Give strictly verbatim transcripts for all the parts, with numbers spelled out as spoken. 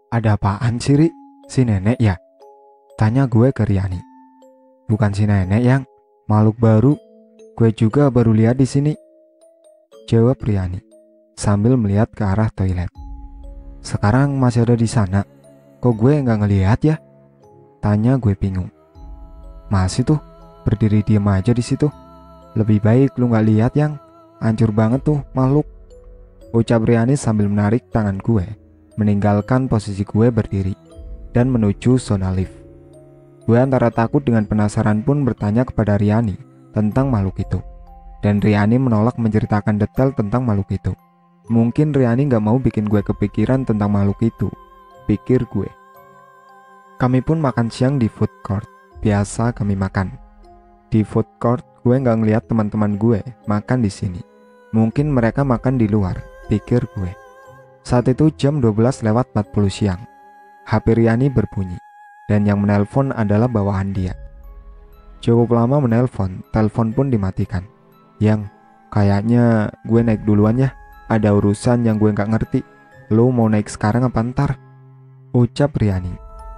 Ada apaan sih, Ri? Si nenek ya? Tanya gue ke Riani. Bukan si nenek yang makhluk baru. Gue juga baru lihat di sini. Jawab Riani sambil melihat ke arah toilet. Sekarang masih ada di sana. Kok gue nggak ngelihat ya? Tanya gue bingung. Masih tuh berdiri diem aja di situ. Lebih baik lu nggak lihat yang hancur banget tuh makhluk. Ucap Riani sambil menarik tangan gue, meninggalkan posisi gue berdiri dan menuju zona lift. Gue antara takut dengan penasaran pun bertanya kepada Riani tentang makhluk itu. Dan Riani menolak menceritakan detail tentang makhluk itu. Mungkin Riani gak mau bikin gue kepikiran tentang makhluk itu, pikir gue. Kami pun makan siang di food court. Biasa kami makan. Di food court gue gak ngeliat teman-teman gue makan di sini. Mungkin mereka makan di luar, pikir gue. Saat itu jam dua belas lewat empat puluh siang. H P Riani berbunyi dan yang menelpon adalah bawahan dia. Cukup lama menelpon, telepon pun dimatikan. Yang kayaknya gue naik duluan ya. Ada urusan yang gue gak ngerti. Lo mau naik sekarang apa ntar? Ucap Riani.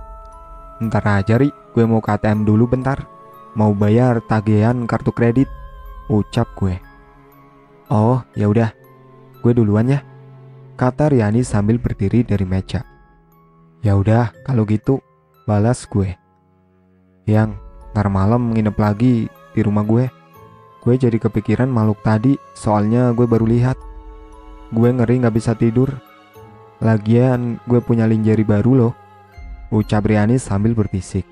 Ntar aja Ri, gue mau ke A T M dulu bentar. Mau bayar tagihan kartu kredit. Ucap gue. Oh ya udah, gue duluan ya. Kata Riani sambil berdiri dari meja. Ya udah kalau gitu, balas gue. Yang ntar malam nginep lagi di rumah gue. Gue jadi kepikiran makhluk tadi, soalnya gue baru lihat. Gue ngeri gak bisa tidur. Lagian gue punya lingerie baru loh. Ucap Riani sambil berbisik.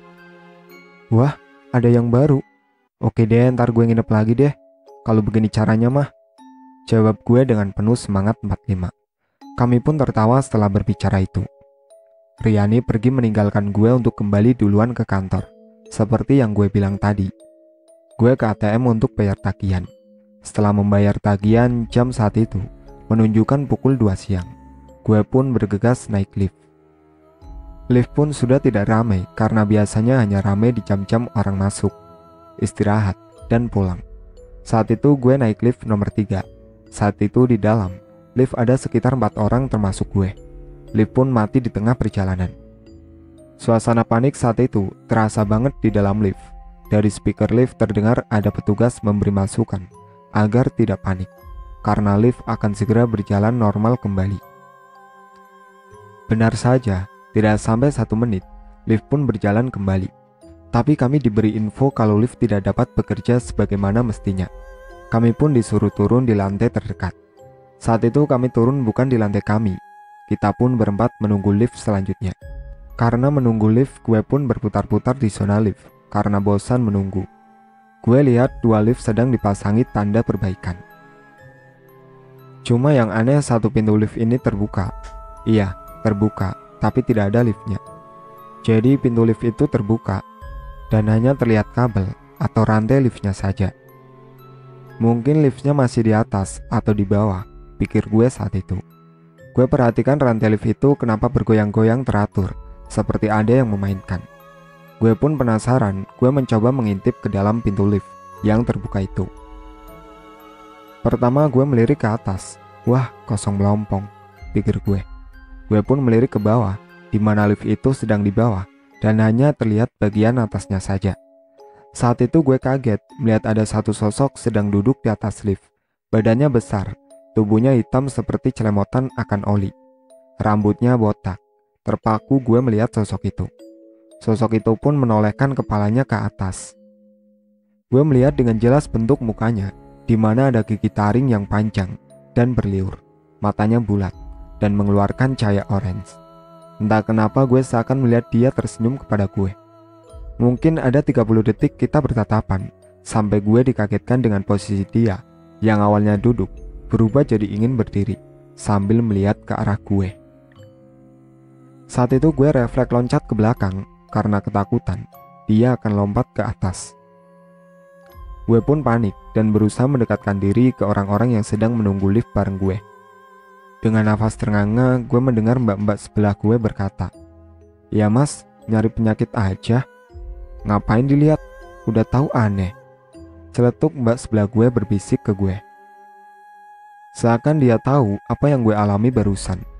Wah, ada yang baru. Oke deh, ntar gue nginep lagi deh. Kalau begini caranya mah. Jawab gue dengan penuh semangat empat puluh lima. Kami pun tertawa setelah berbicara itu. Riani pergi meninggalkan gue untuk kembali duluan ke kantor. Seperti yang gue bilang tadi. Gue ke A T M untuk bayar tagihan. Setelah membayar tagihan, jam saat itu menunjukkan pukul dua siang. Gue pun bergegas naik lift. Lift pun sudah tidak ramai karena biasanya hanya ramai di jam-jam orang masuk, istirahat, dan pulang. Saat itu gue naik lift nomor tiga. Saat itu di dalam lift ada sekitar empat orang termasuk gue. Lift pun mati di tengah perjalanan. Suasana panik saat itu terasa banget di dalam lift. Dari speaker lift terdengar ada petugas memberi masukan agar tidak panik, karena lift akan segera berjalan normal kembali. Benar saja, tidak sampai satu menit, lift pun berjalan kembali. Tapi kami diberi info kalau lift tidak dapat bekerja sebagaimana mestinya. Kami pun disuruh turun di lantai terdekat. Saat itu kami turun bukan di lantai kami. Kita pun berempat menunggu lift selanjutnya. Karena menunggu lift, gue pun berputar-putar di zona lift karena bosan menunggu. Gue lihat dua lift sedang dipasangi tanda perbaikan. Cuma yang aneh, satu pintu lift ini terbuka. Iya, terbuka, tapi tidak ada liftnya. Jadi pintu lift itu terbuka dan hanya terlihat kabel atau rantai liftnya saja. Mungkin liftnya masih di atas atau di bawah, pikir gue saat itu. Gue perhatikan rantai lift itu kenapa bergoyang-goyang teratur, seperti ada yang memainkan. Gue pun penasaran, gue mencoba mengintip ke dalam pintu lift yang terbuka itu. Pertama gue melirik ke atas. Wah, kosong melompong, pikir gue. Gue pun melirik ke bawah, di mana lift itu sedang di bawah, dan hanya terlihat bagian atasnya saja. Saat itu gue kaget melihat ada satu sosok sedang duduk di atas lift. Badannya besar, tubuhnya hitam seperti celemotan akan oli. Rambutnya botak. Terpaku gue melihat sosok itu. Sosok itu pun menolehkan kepalanya ke atas. Gue melihat dengan jelas bentuk mukanya, di mana ada gigi taring yang panjang dan berliur. Matanya bulat dan mengeluarkan cahaya orange. Entah kenapa gue seakan melihat dia tersenyum kepada gue. Mungkin ada tiga puluh detik kita bertatapan, sampai gue dikagetkan dengan posisi dia, yang awalnya duduk, berubah jadi ingin berdiri, sambil melihat ke arah gue. Saat itu gue refleks loncat ke belakang, karena ketakutan, dia akan lompat ke atas. Gue pun panik dan berusaha mendekatkan diri ke orang-orang yang sedang menunggu lift bareng gue. Dengan nafas ternganga, gue mendengar mbak-mbak sebelah gue berkata, "Ya mas, nyari penyakit aja. Ngapain dilihat? Udah tahu aneh." Celetuk mbak sebelah gue berbisik ke gue. Seakan dia tahu apa yang gue alami barusan.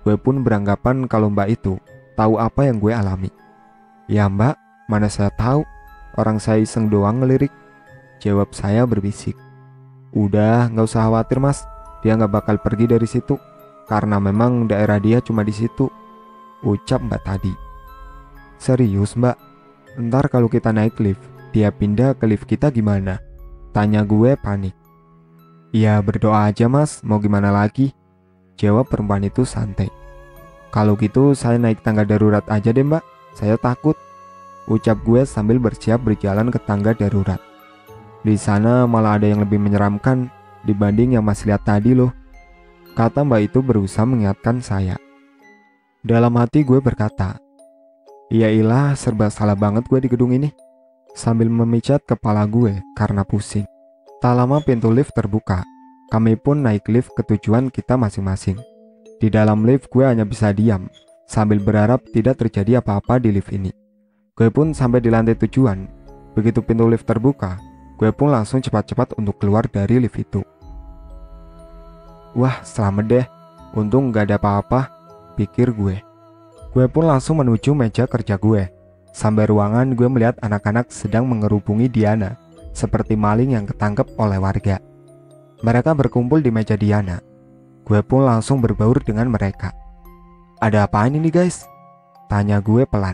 Gue pun beranggapan kalau mbak itu tahu apa yang gue alami. Ya mbak, mana saya tahu, orang saya iseng doang ngelirik, jawab saya berbisik. Udah, nggak usah khawatir mas, dia nggak bakal pergi dari situ, karena memang daerah dia cuma di situ, ucap mbak tadi. Serius mbak? Ntar kalau kita naik lift, dia pindah ke lift kita gimana? Tanya gue panik. Ya berdoa aja mas, mau gimana lagi? Jawab perempuan itu santai. Kalau gitu saya naik tangga darurat aja deh mbak, saya takut, ucap gue sambil bersiap berjalan ke tangga darurat. Di sana malah ada yang lebih menyeramkan dibanding yang mas lihat tadi loh, kata mbak itu berusaha mengingatkan saya. Dalam hati gue berkata, yailah serba salah banget gue di gedung ini, sambil memijat kepala gue karena pusing. Tak lama pintu lift terbuka. Kami pun naik lift ke tujuan kita masing-masing. Di dalam lift gue hanya bisa diam, sambil berharap tidak terjadi apa-apa di lift ini. Gue pun sampai di lantai tujuan. Begitu pintu lift terbuka, gue pun langsung cepat-cepat untuk keluar dari lift itu. Wah, selamat deh. Untung gak ada apa-apa, pikir gue. Gue pun langsung menuju meja kerja gue. Sampai ruangan, gue melihat anak-anak sedang mengerubungi Diana, seperti maling yang ketangkep oleh warga. Mereka berkumpul di meja Diana. Gue pun langsung berbaur dengan mereka. Ada apaan ini guys? Tanya gue pelan.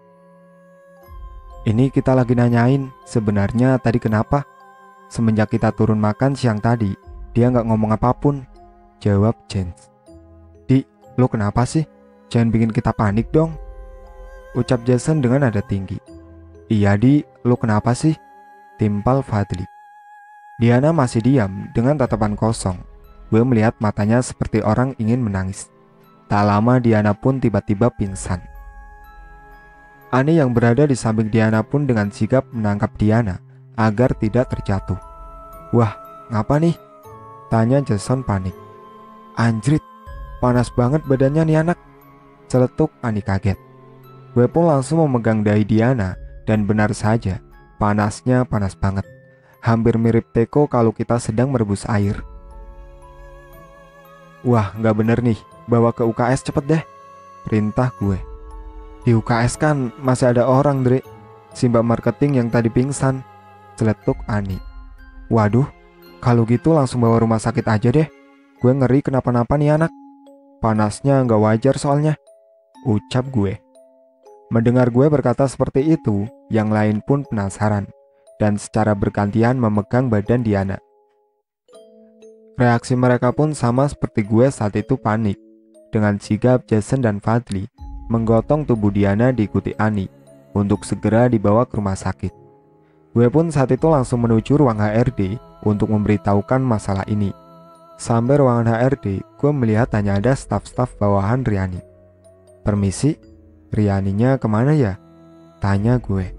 Ini kita lagi nanyain, sebenarnya tadi kenapa? Semenjak kita turun makan siang tadi, dia gak ngomong apapun, jawab James. Di, lo kenapa sih? Jangan bikin kita panik dong, ucap Jason dengan nada tinggi. Iya Di, lo kenapa sih? Timpal Fadli. Diana masih diam dengan tatapan kosong. Gue melihat matanya seperti orang ingin menangis. Tak lama Diana pun tiba-tiba pingsan. Ani yang berada di samping Diana pun dengan sigap menangkap Diana agar tidak terjatuh. Wah, ngapa nih? Tanya Jason panik. Anjrit, panas banget badannya nih anak, celetuk Ani kaget. Gue pun langsung memegang dahi Diana dan benar saja, panasnya panas banget. Hampir mirip teko kalau kita sedang merebus air. Wah, nggak bener nih, bawa ke U K S cepet deh, perintah gue. Di U K S kan masih ada orang, Dre, si mbak marketing yang tadi pingsan, celetuk Ani. Waduh, kalau gitu langsung bawa rumah sakit aja deh. Gue ngeri kenapa-napa nih anak. Panasnya nggak wajar soalnya, ucap gue. Mendengar gue berkata seperti itu, yang lain pun penasaran dan secara bergantian memegang badan Diana. Reaksi mereka pun sama seperti gue saat itu, panik. Dengan sigap Jason dan Fadli menggotong tubuh Diana diikuti Ani untuk segera dibawa ke rumah sakit. Gue pun saat itu langsung menuju ruang H R D untuk memberitahukan masalah ini. Sampai ruangan H R D, gue melihat hanya ada staf-staf bawahan Riani. Permisi, Rianinya kemana ya? Tanya gue.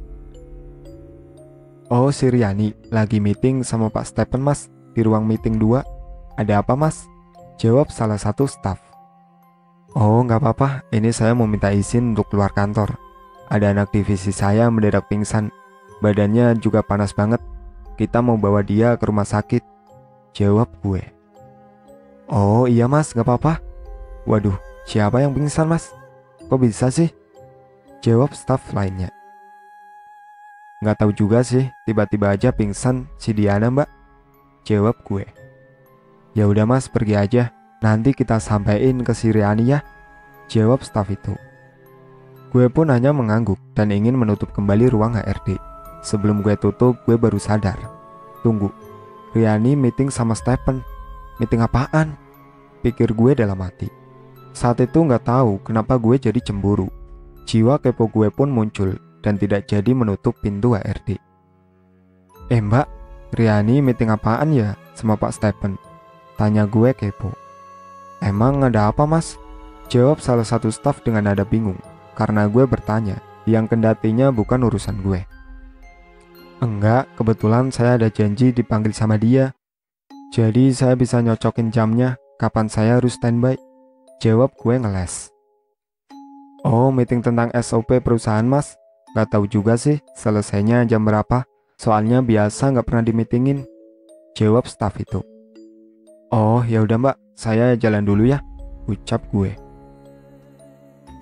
Oh, si Riani lagi meeting sama Pak Stephen mas, di ruang meeting dua. Ada apa mas? Jawab salah satu staf. Oh gak apa-apa, ini saya mau minta izin untuk keluar kantor. Ada anak divisi saya mendadak pingsan, badannya juga panas banget. Kita mau bawa dia ke rumah sakit, jawab gue. Oh iya mas, gak apa-apa. Waduh, siapa yang pingsan mas? Kok bisa sih? Jawab staf lainnya. Gak tahu juga sih, tiba-tiba aja pingsan si Diana mbak, jawab gue. Ya udah mas, pergi aja, nanti kita sampein ke si Riani ya, jawab staf itu. Gue pun hanya mengangguk dan ingin menutup kembali ruang H R D. Sebelum gue tutup, gue baru sadar. Tunggu, Riani meeting sama Stephen. Meeting apaan? Pikir gue dalam hati. Saat itu gak tahu kenapa gue jadi cemburu. Jiwa kepo gue pun muncul dan tidak jadi menutup pintu H R D. Eh mbak, Riani meeting apaan ya sama Pak Stephen? Tanya gue kepo. Emang ada apa mas? Jawab salah satu staf dengan nada bingung, karena gue bertanya yang kendatinya bukan urusan gue. Enggak, kebetulan saya ada janji dipanggil sama dia. Jadi saya bisa nyocokin jamnya, kapan saya harus standby, jawab gue ngeles. Oh, meeting tentang S O P perusahaan mas? Gak tahu juga sih selesainya jam berapa, soalnya biasa gak pernah dimeetingin, jawab staf itu. Oh ya udah mbak, saya jalan dulu ya, ucap gue.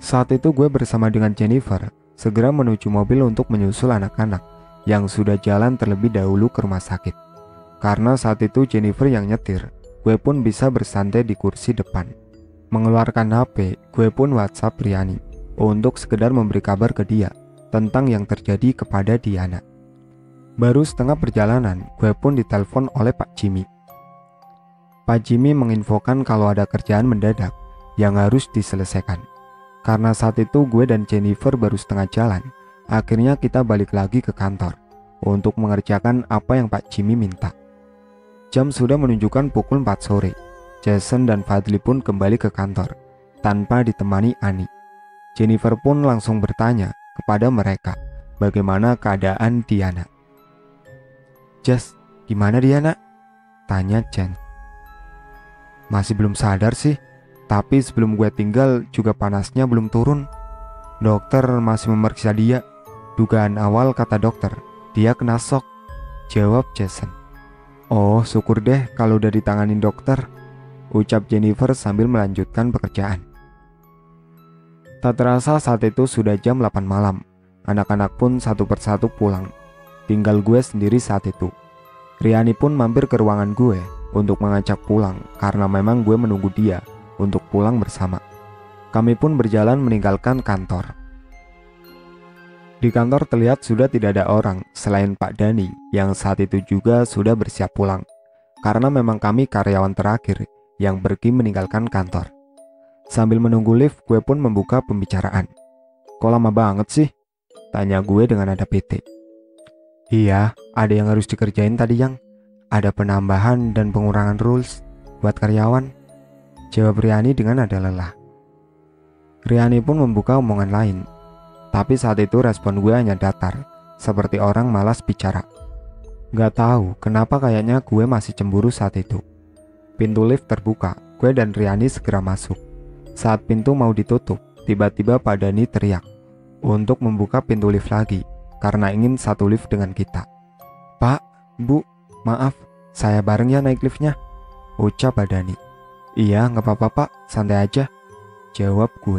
Saat itu gue bersama dengan Jennifer segera menuju mobil untuk menyusul anak-anak yang sudah jalan terlebih dahulu ke rumah sakit. Karena saat itu Jennifer yang nyetir, gue pun bisa bersantai di kursi depan. Mengeluarkan H P, gue pun WhatsApp Riani untuk sekedar memberi kabar ke dia tentang yang terjadi kepada Diana. Baru setengah perjalanan, gue pun ditelepon oleh Pak Jimmy. Pak Jimmy menginfokan kalau ada kerjaan mendadak yang harus diselesaikan. Karena saat itu gue dan Jennifer baru setengah jalan, akhirnya kita balik lagi ke kantor untuk mengerjakan apa yang Pak Jimmy minta. Jam sudah menunjukkan pukul empat sore. Jason dan Fadli pun kembali ke kantor tanpa ditemani Ani. Jennifer pun langsung bertanya kepada mereka bagaimana keadaan Diana. "Jas, gimana Diana?" tanya Jen. "Masih belum sadar sih. Tapi sebelum gue tinggal juga panasnya belum turun. Dokter masih memeriksa dia. Dugaan awal kata dokter, dia kena shock," jawab Jason. "Oh, syukur deh kalau udah ditanganin dokter," ucap Jennifer sambil melanjutkan pekerjaan. Tak terasa saat itu sudah jam delapan malam. Anak-anak pun satu persatu pulang. Tinggal gue sendiri saat itu. Riani pun mampir ke ruangan gue untuk mengajak pulang karena memang gue menunggu dia untuk pulang bersama. Kami pun berjalan meninggalkan kantor. Di kantor terlihat sudah tidak ada orang selain Pak Dani yang saat itu juga sudah bersiap pulang. Karena memang kami karyawan terakhir yang pergi meninggalkan kantor. Sambil menunggu lift, gue pun membuka pembicaraan. "Kok lama banget sih?" tanya gue dengan nada bete. "Iya, ada yang harus dikerjain tadi yang. Ada penambahan dan pengurangan rules buat karyawan," jawab Riani dengan nada lelah. Riani pun membuka omongan lain. Tapi saat itu respon gue hanya datar, seperti orang malas bicara. Gak tahu kenapa kayaknya gue masih cemburu saat itu. Pintu lift terbuka, gue dan Riani segera masuk. Saat pintu mau ditutup, tiba-tiba Pak Dani teriak untuk membuka pintu lift lagi karena ingin satu lift dengan kita. "Pak, Bu, maaf, saya bareng ya naik liftnya," ucap Pak Dani. "Iya, gak apa-apa Pak, santai aja," jawab gue.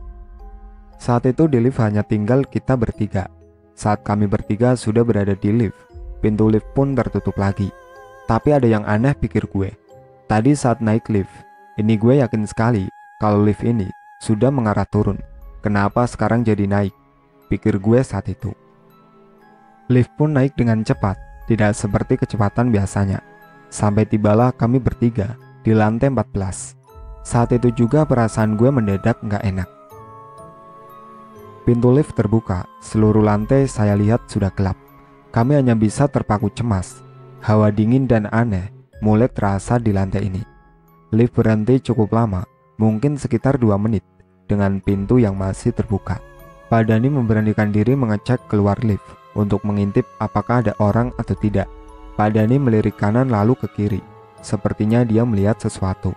Saat itu di lift hanya tinggal kita bertiga. Saat kami bertiga sudah berada di lift, pintu lift pun tertutup lagi. Tapi ada yang aneh pikir gue. Tadi saat naik lift, ini gue yakin sekali kalau lift ini sudah mengarah turun. Kenapa sekarang jadi naik? Pikir gue saat itu. Lift pun naik dengan cepat, tidak seperti kecepatan biasanya. Sampai tibalah kami bertiga di lantai empat belas. Saat itu juga perasaan gue mendadak gak enak. Pintu lift terbuka, seluruh lantai saya lihat sudah gelap. Kami hanya bisa terpaku cemas. Hawa dingin dan aneh mulai terasa di lantai ini. Lift berhenti cukup lama, mungkin sekitar dua menit, dengan pintu yang masih terbuka. Pak Dani memberanikan diri mengecek keluar lift untuk mengintip apakah ada orang atau tidak. Pak Dani melirik kanan lalu ke kiri. Sepertinya dia melihat sesuatu.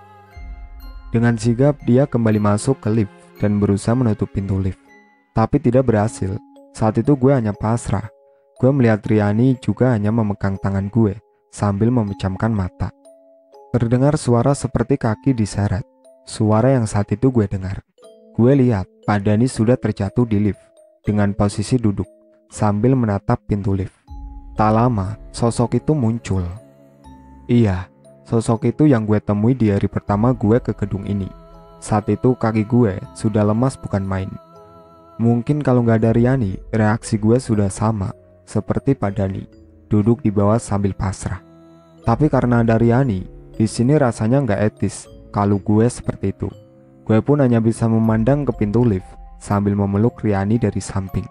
Dengan sigap dia kembali masuk ke lift dan berusaha menutup pintu lift. Tapi tidak berhasil. Saat itu gue hanya pasrah. Gue melihat Riani juga hanya memegang tangan gue sambil memejamkan mata. Terdengar suara seperti kaki diseret. Suara yang saat itu gue dengar. Gue lihat Pak Dani sudah terjatuh di lift dengan posisi duduk sambil menatap pintu lift. Tak lama sosok itu muncul. Iya, sosok itu yang gue temui di hari pertama gue ke gedung ini. Saat itu kaki gue sudah lemas bukan main. Mungkin kalau gak ada Riani, reaksi gue sudah sama seperti Pak Dani, duduk di bawah sambil pasrah. Tapi karena ada Riani, di sini rasanya gak etis kalau gue seperti itu. Gue pun hanya bisa memandang ke pintu lift sambil memeluk Riani dari samping.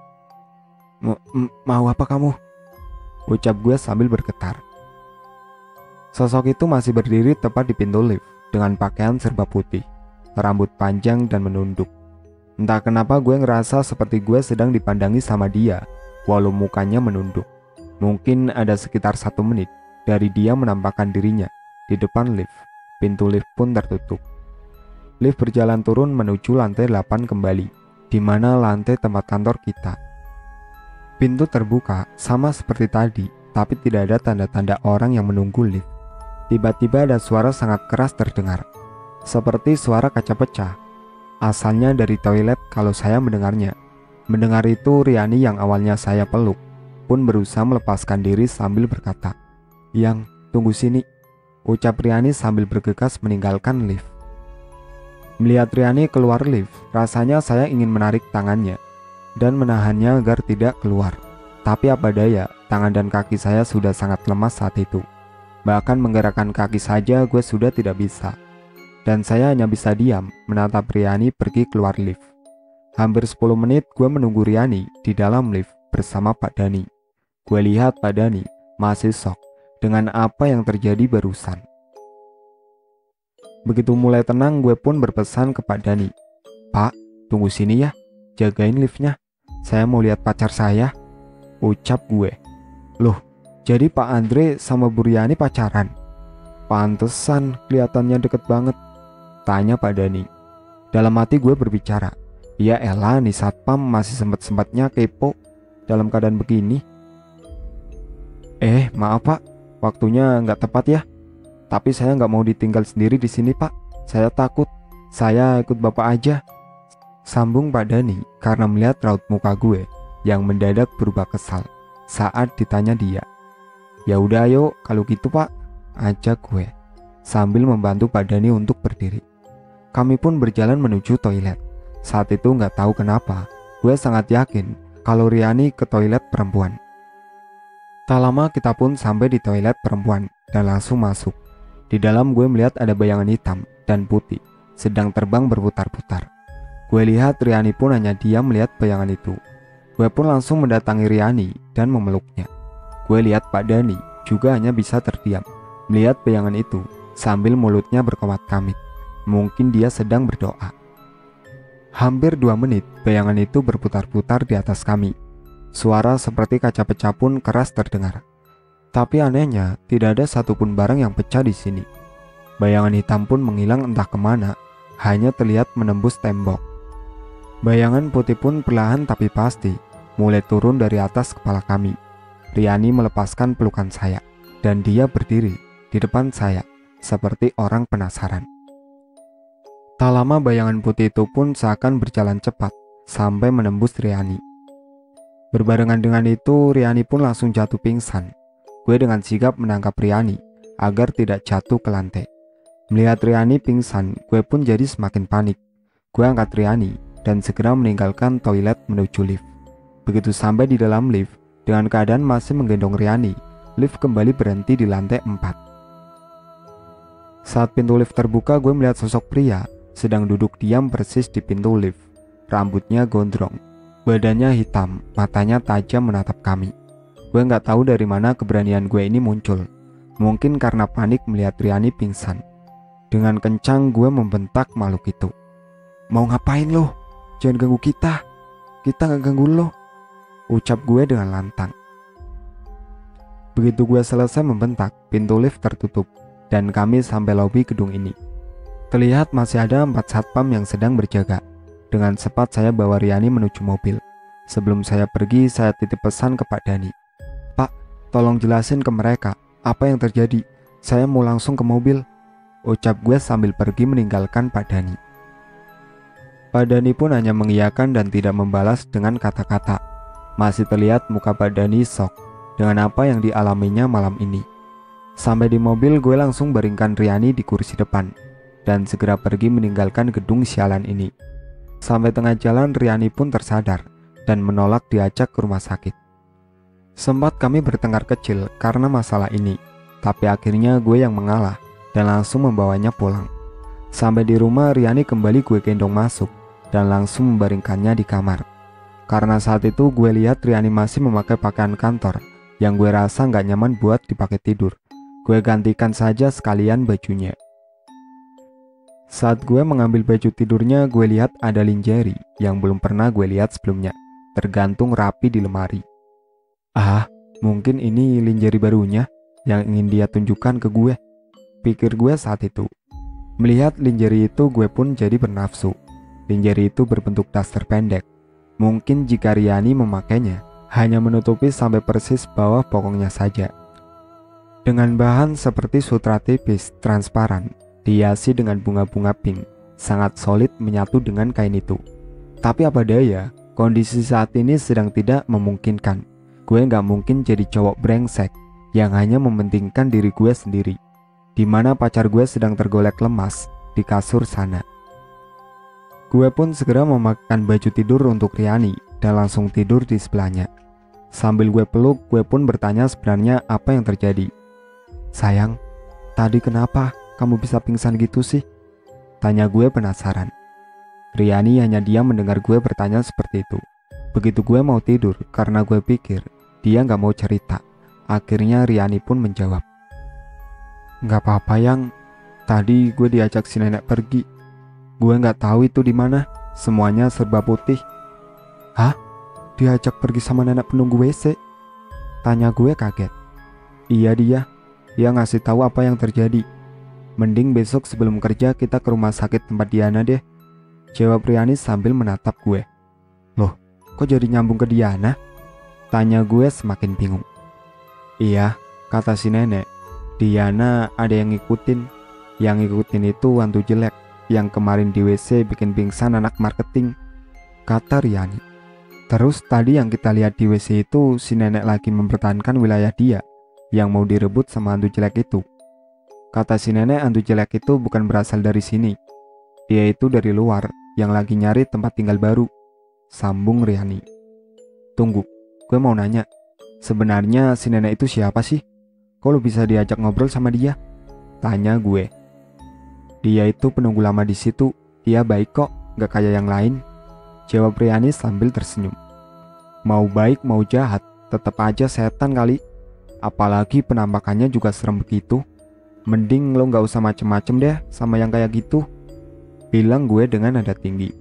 "Mau apa kamu?" ucap gue sambil bergetar. Sosok itu masih berdiri tepat di pintu lift dengan pakaian serba putih, rambut panjang dan menunduk. Entah kenapa gue ngerasa seperti gue sedang dipandangi sama dia, walau mukanya menunduk. Mungkin ada sekitar satu menit dari dia menampakkan dirinya di depan lift. Pintu lift pun tertutup. Lift berjalan turun menuju lantai delapan kembali, di mana lantai tempat kantor kita. Pintu terbuka sama seperti tadi, tapi tidak ada tanda-tanda orang yang menunggu lift. Tiba-tiba ada suara sangat keras terdengar, seperti suara kaca pecah. asalnya dari toilet kalau saya mendengarnya. Mendengar itu, Riani yang awalnya saya peluk pun berusaha melepaskan diri sambil berkata, "Yang, tunggu sini," ucap Riani sambil bergegas meninggalkan lift. Melihat Riani keluar lift, rasanya saya ingin menarik tangannya dan menahannya agar tidak keluar. Tapi apa daya, tangan dan kaki saya sudah sangat lemas saat itu. Bahkan menggerakkan kaki saja gue sudah tidak bisa. Dan saya hanya bisa diam menatap Riani pergi keluar lift. Hampir sepuluh menit gue menunggu Riani di dalam lift bersama Pak Dani. Gue lihat Pak Dani masih shock dengan apa yang terjadi barusan. Begitu mulai tenang, gue pun berpesan ke Pak Dani, "Pak, tunggu sini ya, jagain liftnya. Saya mau lihat pacar saya," ucap gue. "Loh, jadi Pak Andre sama Bu Riani pacaran? Pantesan kelihatannya deket banget," tanya Pak Dani. Dalam hati gue berbicara, ya elah nih satpam masih sempat-sempatnya kepo dalam keadaan begini. "Eh, maaf Pak, waktunya nggak tepat ya. Tapi saya nggak mau ditinggal sendiri di sini Pak. Saya takut. Saya ikut Bapak aja," sambung Pak Dani karena melihat raut muka gue yang mendadak berubah kesal saat ditanya dia. "Ya udah ayo kalau gitu Pak," ajak gue sambil membantu Pak Dani untuk berdiri. Kami pun berjalan menuju toilet. Saat itu nggak tahu kenapa, gue sangat yakin kalau Riani ke toilet perempuan. Tak lama kita pun sampai di toilet perempuan dan langsung masuk. Di dalam gue melihat ada bayangan hitam dan putih sedang terbang berputar-putar. Gue lihat Riani pun hanya diam melihat bayangan itu. Gue pun langsung mendatangi Riani dan memeluknya. Gue lihat Pak Dani juga hanya bisa terdiam melihat bayangan itu sambil mulutnya berkomat kamit. Mungkin dia sedang berdoa. Hampir dua menit bayangan itu berputar-putar di atas kami. Suara seperti kaca pecah pun keras terdengar. Tapi anehnya tidak ada satupun barang yang pecah di sini. Bayangan hitam pun menghilang entah kemana, hanya terlihat menembus tembok. Bayangan putih pun perlahan tapi pasti mulai turun dari atas kepala kami. Riani melepaskan pelukan saya dan dia berdiri di depan saya seperti orang penasaran. Tak lama bayangan putih itu pun seakan berjalan cepat sampai menembus Riani. Berbarengan dengan itu, Riani pun langsung jatuh pingsan. Gue dengan sigap menangkap Riani agar tidak jatuh ke lantai. Melihat Riani pingsan, gue pun jadi semakin panik. Gue angkat Riani dan segera meninggalkan toilet menuju lift. Begitu sampai di dalam lift, dengan keadaan masih menggendong Riani, lift kembali berhenti di lantai empat. Saat pintu lift terbuka, gue melihat sosok pria sedang duduk diam persis di pintu lift. Rambutnya gondrong, badannya hitam, matanya tajam menatap kami. Gue gak tahu dari mana keberanian gue ini muncul. Mungkin karena panik melihat Riani pingsan. Dengan kencang gue membentak makhluk itu. "Mau ngapain lo? Jangan ganggu kita. Kita gak ganggu lo," ucap gue dengan lantang. Begitu gue selesai membentak, pintu lift tertutup dan kami sampai lobi gedung ini. Terlihat masih ada empat satpam yang sedang berjaga. Dengan cepat saya bawa Riani menuju mobil. Sebelum saya pergi, saya titip pesan ke Pak Dani. "Pak, tolong jelasin ke mereka apa yang terjadi. Saya mau langsung ke mobil," ucap gue sambil pergi meninggalkan Pak Dani. Pak Dani pun hanya mengiyakan dan tidak membalas dengan kata-kata. Masih terlihat muka Pak Dani shock dengan apa yang dialaminya malam ini. Sampai di mobil, gue langsung baringkan Riani di kursi depan dan segera pergi meninggalkan gedung sialan ini. Sampai tengah jalan, Riani pun tersadar dan menolak diajak ke rumah sakit. Sempat kami bertengkar kecil karena masalah ini, tapi akhirnya gue yang mengalah dan langsung membawanya pulang. Sampai di rumah, Riani kembali gue gendong masuk dan langsung membaringkannya di kamar. Karena saat itu gue lihat Riani masih memakai pakaian kantor yang gue rasa gak nyaman buat dipakai tidur. Gue gantikan saja sekalian bajunya. Saat gue mengambil baju tidurnya, gue lihat ada lingerie yang belum pernah gue lihat sebelumnya, tergantung rapi di lemari. Ah, mungkin ini lingerie barunya yang ingin dia tunjukkan ke gue, pikir gue saat itu. Melihat lingerie itu, gue pun jadi bernafsu. Lingerie itu berbentuk daster pendek. Mungkin jika Riani memakainya, hanya menutupi sampai persis bawah pokongnya saja. Dengan bahan seperti sutra tipis transparan, dihiasi dengan bunga-bunga pink, sangat solid menyatu dengan kain itu. Tapi apa daya, kondisi saat ini sedang tidak memungkinkan. Gue gak mungkin jadi cowok brengsek yang hanya mementingkan diri gue sendiri, dimana pacar gue sedang tergolek lemas di kasur sana. Gue pun segera memakai baju tidur untuk Riani dan langsung tidur di sebelahnya. Sambil gue peluk, gue pun bertanya sebenarnya apa yang terjadi. "Sayang, tadi kenapa kamu bisa pingsan gitu sih?" tanya gue penasaran. Riani hanya diam mendengar gue bertanya seperti itu. Begitu gue mau tidur, karena gue pikir dia gak mau cerita, akhirnya Riani pun menjawab, "Gak apa-apa yang, tadi gue diajak si nenek pergi. Gue gak tahu itu di mana, semuanya serba putih." "Hah? Diajak pergi sama nenek penunggu W C?" tanya gue kaget. "Iya dia, dia ngasih tahu apa yang terjadi. Mending besok sebelum kerja kita ke rumah sakit tempat Diana deh," jawab Riani sambil menatap gue. "Loh, kok jadi nyambung ke Diana?" tanya gue semakin bingung. "Iya, kata si nenek, Diana ada yang ngikutin. Yang ngikutin itu hantu jelek yang kemarin di W C bikin pingsan anak marketing," kata Riani. "Terus tadi yang kita lihat di W C itu si nenek lagi mempertahankan wilayah dia yang mau direbut sama hantu jelek itu. Kata si nenek hantu jelek itu bukan berasal dari sini. Dia itu dari luar yang lagi nyari tempat tinggal baru," sambung Riani. "Tunggu, gue mau nanya. Sebenarnya si nenek itu siapa sih? Kok lu bisa diajak ngobrol sama dia?" tanya gue. "Dia itu penunggu lama di situ. Dia baik kok, gak kayak yang lain," jawab Riani sambil tersenyum. "Mau baik mau jahat, tetap aja setan kali. Apalagi penampakannya juga serem begitu. Mending lo gak usah macem-macem deh sama yang kayak gitu," bilang gue dengan nada tinggi.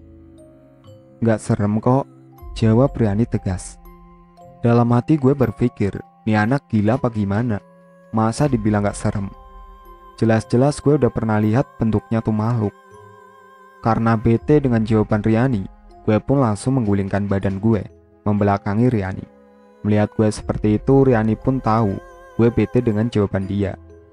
"Gak serem kok," jawab Riani tegas. Dalam hati gue berpikir, nih anak gila apa gimana? Masa dibilang gak serem? Jelas-jelas gue udah pernah lihat bentuknya tuh makhluk. Karena bete dengan jawaban Riani, gue pun langsung menggulingkan badan gue membelakangi Riani. Melihat gue seperti itu, Riani pun tahu gue bete dengan jawaban dia.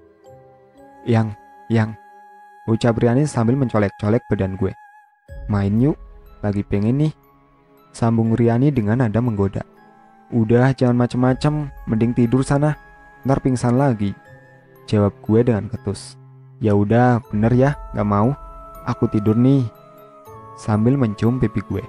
Yang, yang, ucap Riani sambil mencolek-colek badan gue. "Main yuk, lagi pengen nih," sambung Riani dengan nada menggoda. "Udah jangan macem-macem, mending tidur sana, ntar pingsan lagi," jawab gue dengan ketus. "Ya udah, bener ya, gak mau, aku tidur nih," sambil mencium pipi gue.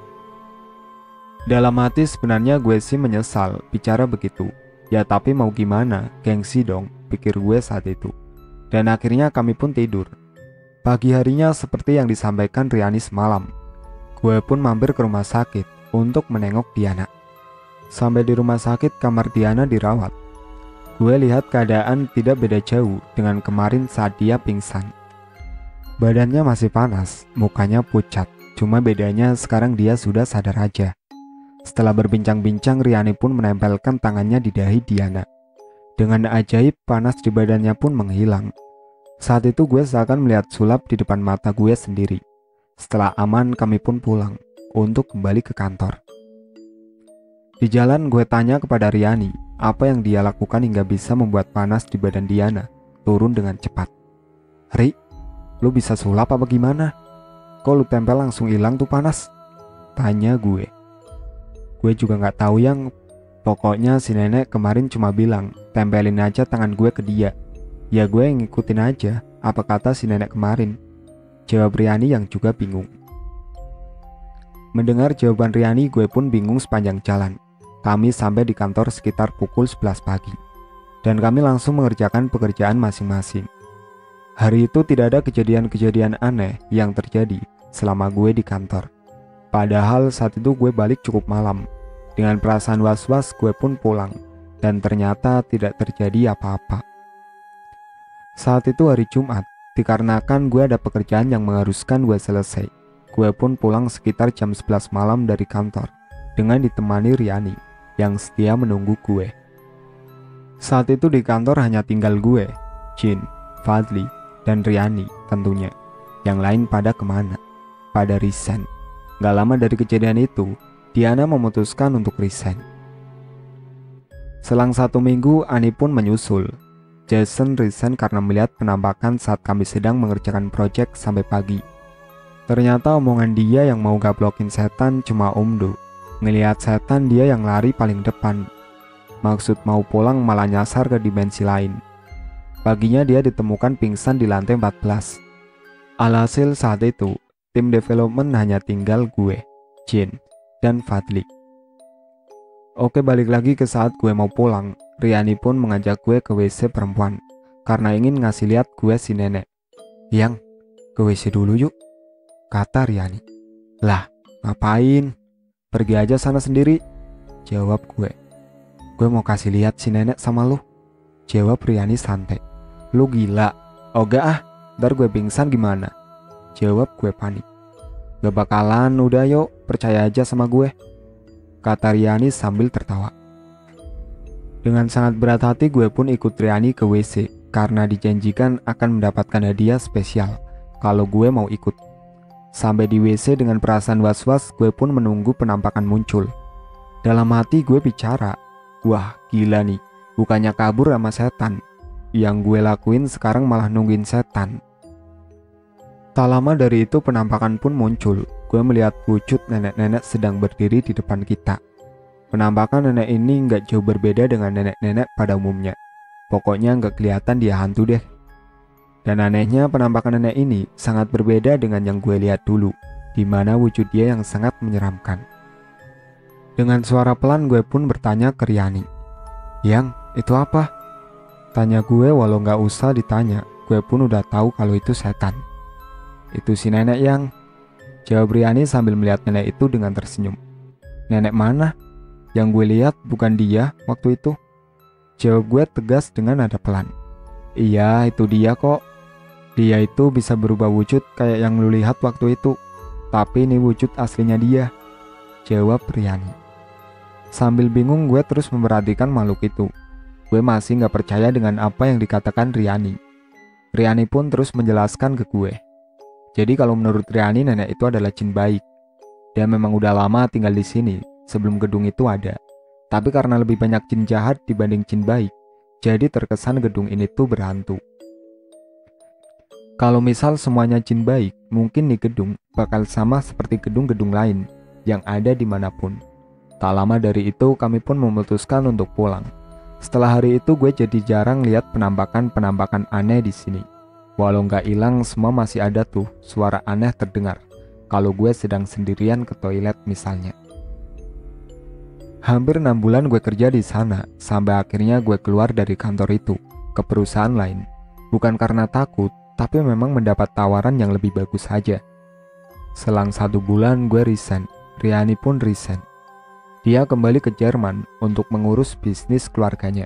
Dalam hati sebenarnya gue sih menyesal bicara begitu. Ya tapi mau gimana, gengsi dong, pikir gue saat itu. Dan akhirnya kami pun tidur. Pagi harinya seperti yang disampaikan Riani semalam, gue pun mampir ke rumah sakit untuk menengok Diana. Sampai di rumah sakit, kamar Diana dirawat. Gue lihat keadaan tidak beda jauh dengan kemarin saat dia pingsan. Badannya masih panas, mukanya pucat, cuma bedanya sekarang dia sudah sadar aja. Setelah berbincang-bincang, Riani pun menempelkan tangannya di dahi Diana. Dengan ajaib, panas di badannya pun menghilang. Saat itu gue seakan melihat sulap di depan mata gue sendiri. Setelah aman, kami pun pulang untuk kembali ke kantor. Di jalan gue tanya kepada Riani apa yang dia lakukan hingga bisa membuat panas di badan Diana turun dengan cepat. "Ri, lu bisa sulap apa gimana? Kok lu tempel langsung hilang tuh panas?" tanya gue. Gue juga gak tahu yang, pokoknya si nenek kemarin cuma bilang tempelin aja tangan gue ke dia. Ya gue yang ngikutin aja apa kata si nenek kemarin, jawab Riani yang juga bingung. Mendengar jawaban Riani, gue pun bingung sepanjang jalan. Kami sampai di kantor sekitar pukul sebelas pagi, dan kami langsung mengerjakan pekerjaan masing-masing. Hari itu tidak ada kejadian-kejadian aneh yang terjadi selama gue di kantor. Padahal saat itu gue balik cukup malam. Dengan perasaan was-was gue pun pulang, dan ternyata tidak terjadi apa-apa. Saat itu hari Jumat, dikarenakan gue ada pekerjaan yang mengharuskan gue selesai. Gue pun pulang sekitar jam sebelas malam dari kantor, dengan ditemani Riani yang setia menunggu gue. Saat itu di kantor hanya tinggal gue, Jin, Fadli, dan Riani tentunya. Yang lain pada kemana? Pada resign. Gak lama dari kejadian itu, Diana memutuskan untuk resign. Selang satu minggu, Ani pun menyusul. Jason resign karena melihat penampakan saat kami sedang mengerjakan proyek sampai pagi. Ternyata omongan dia yang mau gablokin setan cuma omdo. Ngelihat setan dia yang lari paling depan. Maksud mau pulang malah nyasar ke dimensi lain. Paginya dia ditemukan pingsan di lantai empat belas. Alhasil saat itu, tim development hanya tinggal gue, Jin, dan Fadli. Oke, balik lagi ke saat gue mau pulang. Riani pun mengajak gue ke W C perempuan karena ingin ngasih lihat gue si nenek. Yang, ke W C dulu yuk, kata Riani. Lah, ngapain? Pergi aja sana sendiri, jawab gue. Gue mau kasih lihat si nenek sama lu, jawab Riani santai. Lu gila? Oga ah, ntar gue pingsan gimana? Jawab gue panik. Gak bakalan, udah yuk, percaya aja sama gue, kata Riani sambil tertawa. Dengan sangat berat hati gue pun ikut Riani ke W C karena dijanjikan akan mendapatkan hadiah spesial kalau gue mau ikut. Sampai di W C dengan perasaan was-was, gue pun menunggu penampakan muncul. Dalam hati gue bicara, wah gila nih, bukannya kabur sama setan, yang gue lakuin sekarang malah nungguin setan. Tak lama dari itu penampakan pun muncul. Gue melihat wujud nenek-nenek sedang berdiri di depan kita. Penampakan nenek ini nggak jauh berbeda dengan nenek-nenek pada umumnya. Pokoknya nggak kelihatan dia hantu deh. Dan anehnya penampakan nenek ini sangat berbeda dengan yang gue lihat dulu, di mana wujud dia yang sangat menyeramkan. Dengan suara pelan gue pun bertanya ke Riani. Yang, itu apa? Tanya gue walau nggak usah ditanya, gue pun udah tahu kalau itu setan. Itu si nenek yang, jawab Riani sambil melihat nenek itu dengan tersenyum. Nenek mana? Yang gue lihat bukan dia waktu itu, jawab gue tegas dengan nada pelan. Iya, itu dia kok. Dia itu bisa berubah wujud kayak yang lu lihat waktu itu. Tapi ini wujud aslinya dia, jawab Riani. Sambil bingung gue terus memperhatikan makhluk itu. Gue masih gak percaya dengan apa yang dikatakan Riani. Riani pun terus menjelaskan ke gue. Jadi kalau menurut Riani nenek itu adalah jin baik. Dia memang udah lama tinggal di sini sebelum gedung itu ada. Tapi karena lebih banyak jin jahat dibanding jin baik, jadi terkesan gedung ini tuh berhantu. Kalau misal semuanya jin baik, mungkin di gedung bakal sama seperti gedung-gedung lain yang ada dimanapun. Tak lama dari itu kami pun memutuskan untuk pulang. Setelah hari itu gue jadi jarang lihat penampakan-penampakan aneh di sini. Walau nggak hilang, semua masih ada tuh suara aneh terdengar kalau gue sedang sendirian ke toilet misalnya. Hampir enam bulan gue kerja di sana sampai akhirnya gue keluar dari kantor itu ke perusahaan lain. Bukan karena takut, tapi memang mendapat tawaran yang lebih bagus saja. Selang satu bulan gue resign, Riani pun resign. Dia kembali ke Jerman untuk mengurus bisnis keluarganya.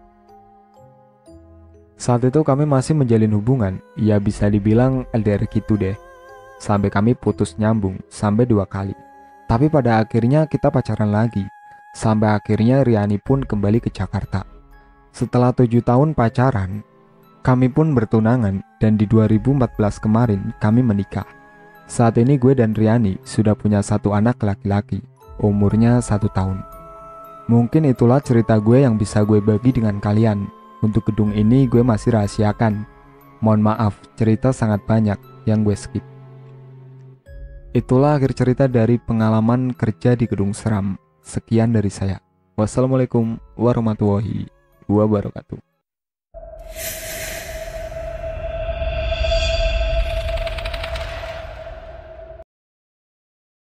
Saat itu kami masih menjalin hubungan, ya bisa dibilang L D R gitu deh. Sampai kami putus nyambung sampai dua kali. Tapi pada akhirnya kita pacaran lagi. Sampai akhirnya Riani pun kembali ke Jakarta. Setelah tujuh tahun pacaran, kami pun bertunangan dan di dua ribu empat belas kemarin kami menikah. Saat ini gue dan Riani sudah punya satu anak laki-laki, umurnya satu tahun. Mungkin itulah cerita gue yang bisa gue bagi dengan kalian. Untuk gedung ini gue masih rahasiakan. Mohon maaf, cerita sangat banyak yang gue skip. Itulah akhir cerita dari pengalaman kerja di gedung seram. Sekian dari saya. Wassalamualaikum warahmatullahi wabarakatuh.